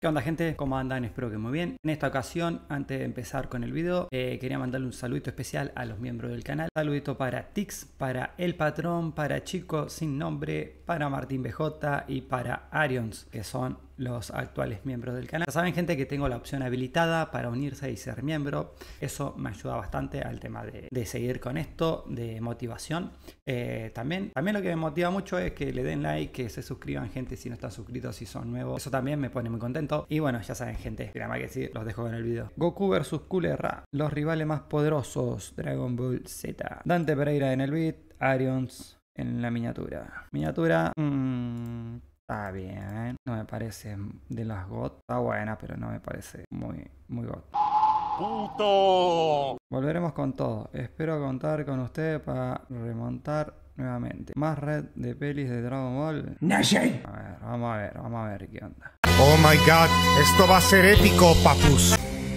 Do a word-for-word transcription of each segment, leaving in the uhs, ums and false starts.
¿Qué onda, gente? ¿Cómo andan? Espero que muy bien. En esta ocasión, antes de empezar con el video, eh, quería mandarle un saludito especial a los miembros del canal. Saludito para Tix, para El Patrón, para Chico Sin Nombre, para Martín B J y para Arions, que son los actuales miembros del canal. Ya saben, gente, que tengo la opción habilitada para unirse y ser miembro. Eso me ayuda bastante al tema de, de seguir con esto, de motivación. Eh, también, también lo que me motiva mucho es que le den like, que se suscriban, gente, si no están suscritos, si son nuevos. Eso también me pone muy contento. Y bueno, ya saben, gente, nada más que decir, los dejo con el video. Goku versus Cooler Ra, los rivales más poderosos, Dragon Ball Z. Dante Pereira en el beat, Arions en la miniatura. Miniatura... Mmm, está bien, no me parece de las G O T. Está buena, pero no me parece muy, muy G O T. ¡Puto! Volveremos con todo. Espero contar con ustedes para remontar nuevamente. Más red de pelis de Dragon Ball. ¡Nashe! A ver, vamos a ver, vamos a ver qué onda. Oh my god, esto va a ser épico, papus.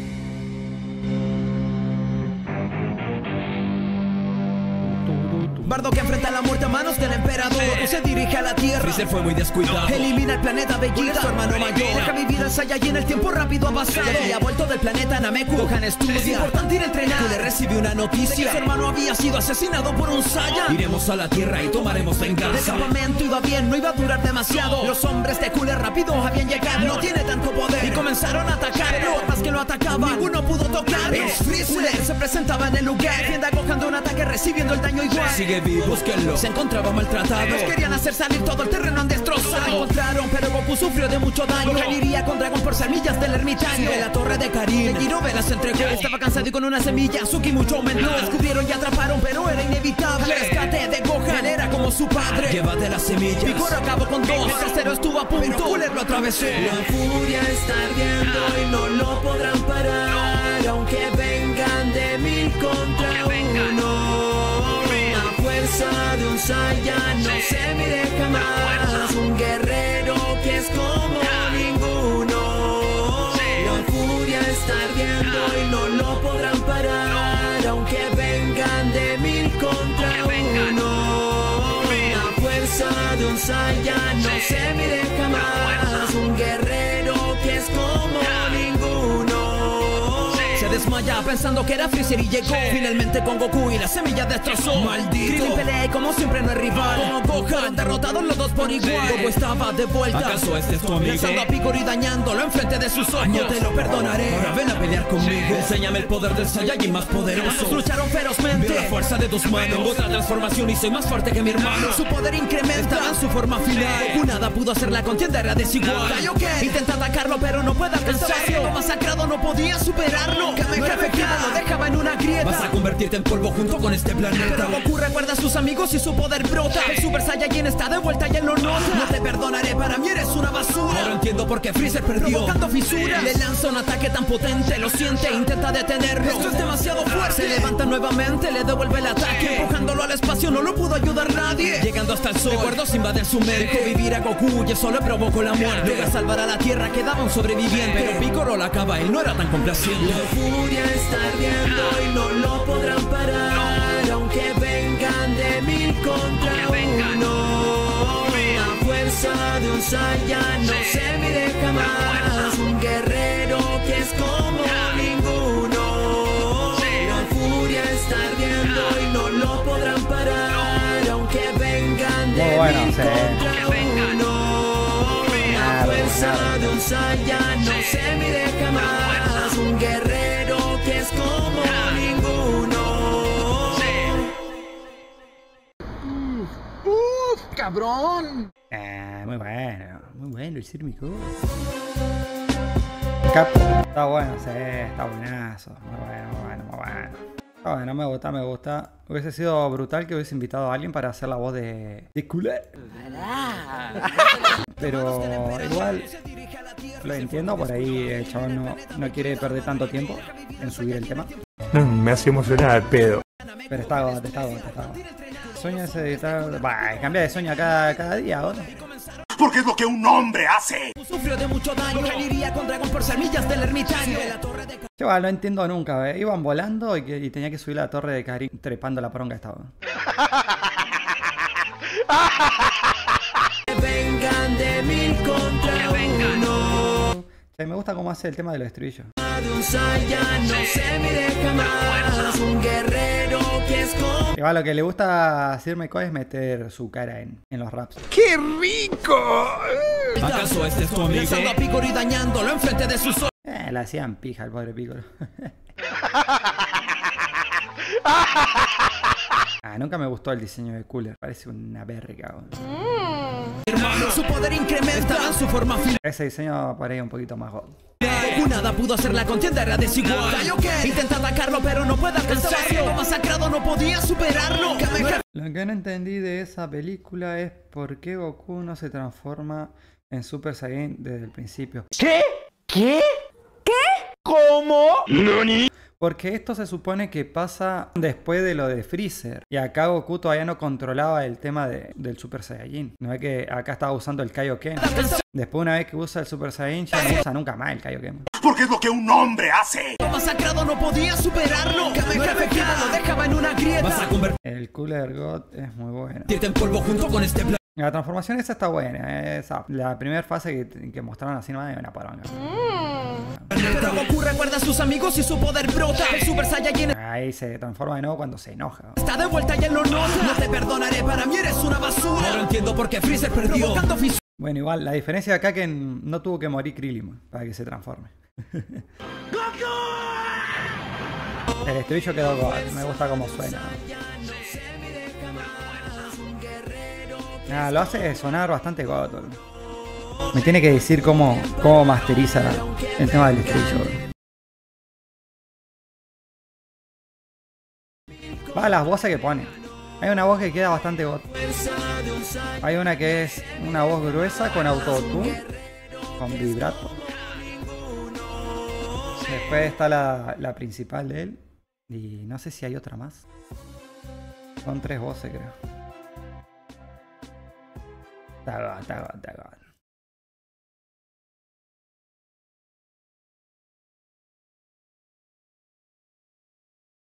Bardo que enfrenta la muerte a manos del emperador, eh. se dirige a la tierra. Freezer fue muy descuidado. Elimina el planeta Vegeta, su hermano mayor. Deja vivir el Saiyajin, el tiempo rápido ha pasado. Y ha vuelto del planeta Nameku. Gohan estudia. Es importante ir a entrenar. Que le recibe una noticia. Su hermano había sido asesinado por un Saiyan. Iremos a la tierra y tomaremos venganza. El campamento iba bien, no iba a durar demasiado. Los hombres de Cooler rápido habían llegado. No tiene tanto poder y comenzaron a atacarlo. Más que lo atacaban, ninguno pudo tocarlo. Es Freezer se presentaba en el lugar. Defiende a Gohan de un ataque recibiendo el daño igual. Sigue vivo, búsquenlo. Se encontraba maltratado. Los querían hacer salir todo el terreno, han destrozado. Lo encontraron, pero Goku sufrió de mucho daño. Gohan iría con Dragon por semillas del ermitaño. De la torre de Karin, Jirobe las entregó. Estaba cansado y con una semilla Suki mucho aumentó. Lo descubrieron y atraparon, pero era inevitable. El rescate de Gohan era como su padre. Llévate las semillas. Piccolo acabó con dos. El tercero estuvo a punto, pero Cooler lo atravesó. La furia está ardiendo y no lo podrán parar. Aunque vengan de mil contra uno. De un Saiyan no se mide jamás. Un guerrero que es como ninguno. La furia está ardiendo y no lo podrán parar. Aunque vengan de mil contra uno. La fuerza de un Saiyan no se mide jamás. Un guerrero que es como ninguno. Se desmaya pensando que era Freezer y llegó finalmente con Goku y la semilla destrozó. Maldito Krillin pelea y como siempre no es rival. Como Gohan derrotados los dos por igual. Goku estaba de vuelta. ¿Acaso este es tu amigo? Lanzando a Piccolo y dañándolo enfrente de sus ojos. No te lo perdonaré. Ahora ven a pelear conmigo. Enséñame el poder del Saiyajin más poderoso. Lucharon ferozmente. Veo la fuerza de tus manos. Tengo otra transformación y soy más fuerte que mi hermano. Su poder incrementa en su forma final. Goku nada pudo hacer, la contienda era desigual. Intenta atacarlo pero no puede alcanzarlo. Siendo masacrado no podía superarlo. No era efectivo, lo dejaba en una grieta. Vas a convertirte en polvo junto con este planeta. Pero Goku recuerda a sus amigos y su poder brota. El Super Saiyajin está de vuelta y él lo nota. No te perdonaré, para mí eres una basura. Ahora entiendo por qué Freezer perdió, provocando fisuras. Le lanza un ataque tan potente, lo siente, intenta detenerlo. Esto es demasiado fuerte. Se levanta nuevamente, le devuelve el ataque. Empujándolo al espacio, no lo pudo ayudar nadie. Llegando hasta el sol, recuerdos invaden su mente. Dejó vivir a Goku y eso le provocó la muerte. Logra salvar a la tierra, quedaba un sobreviviente. Pero Piccolo la acaba, él no era tan complaciente. La furia está ardiendo y no lo podrán parar. Aunque vengan de mil contra uno. La fuerza de un Saiyan no se mide jamás. Un guerrero que es como ninguno. La furia está ardiendo y no lo podrán parar. Aunque vengan de bueno, mil sí. contra uno. La fuerza de un Saiyan no se mide jamás. Un guerrero que es como ninguno. ¡Uf, cabrón! Eh, muy bueno, muy bueno el Círmico. Cap. Está bueno, sí, está buenazo. Muy bueno, muy bueno, muy bueno. Está bueno, me gusta, me gusta. Hubiese sido brutal que hubiese invitado a alguien para hacer la voz de, de Cooler. Pero igual lo entiendo, por ahí el chaval no, no quiere perder tanto tiempo en subir el tema. No, me hace emocionar al pedo. Pero está God, está God, está God. Sueño es editar... Bah, cambia de sueño cada, cada día, ¿o no? Porque es lo que un hombre hace. Sufrió de mucho daño. Gohan iría con Dragon por semillas del ermitaño. Yo no entiendo nunca, ¿eh? Iban volando y, que, y tenía que subir la torre de Karin trepando la poronga estaba. Che, Me gusta cómo hace el tema de los estribillos. De un Saiyan no se mide jamás. Un guerrero que es como... Igual lo que le gusta a Sir McCoy es meter su cara en, en los raps. ¡Qué rico! ¿Acaso este es tu amigo? Lanzando a Piccolo y dañándolo enfrente de sus ojos. Eh, le hacían pija al pobre Piccolo. Ah, nunca me gustó el diseño de Cooler. Parece una verga. Hermano, su poder incrementa en su forma final. Ese diseño parece un poquito más god. Nada pudo hacer la contienda, era desigual. Intenta atacarlo, pero no puede alcanzarlo. Masacrado, no podía superarlo. Lo que no entendí de esa película es por qué Goku no se transforma en Super Saiyan desde el principio. ¿Qué? ¿Qué? ¿Qué? ¿Cómo? ¿Nani? Porque esto se supone que pasa después de lo de Freezer. Y acá Goku todavía no controlaba el tema de, del Super Saiyajin. No es que acá estaba usando el Kaioken. Después, una vez que usa el Super Saiyan, ya no usa nunca más el Kaioken. Porque es lo que un hombre hace. Masacrado, no podía superarlo. No era efectivo, lo dejaba en una grieta. Vas a convertirte El Cooler God es muy bueno. en polvo junto con este plan. La transformación esa está buena. Esa, la primera fase que, que mostraron así nomás es una poronga. Pero Goku recuerda a sus amigos y su poder brota. El Super Saiyajin Ahí se transforma de nuevo cuando se enoja. está de vuelta y él lo nota. No te perdonaré, para mí eres una basura. Ahora entiendo por qué Freezer perdió. Provocando fisuras. Bueno, igual, la diferencia de acá es que no tuvo que morir Krillin para que se transforme. El estribillo quedó god. Me gusta cómo suena. Nada, lo hace sonar bastante god. Me tiene que decir cómo, cómo masteriza el tema del estribillo. Va, las voces que pone. Hay una voz que queda bastante god. Hay una que es una voz gruesa con autotune, con vibrato. Después está la, la principal de él. Y no sé si hay otra más. Son tres voces, creo. Está god, está god, está god.